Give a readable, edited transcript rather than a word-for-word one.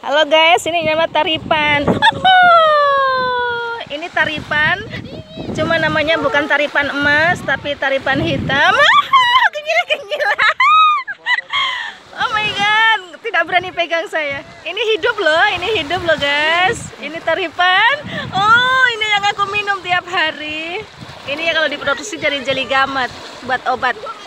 Halo guys, ini nama taripan. Ini taripan, cuma namanya bukan taripan emas, tapi taripan hitam. Kenyil. Oh my god, tidak berani pegang saya. Ini hidup loh guys. Ini taripan. Oh, ini yang aku minum tiap hari. Ini ya kalau diproduksi dari jeli gamat buat obat.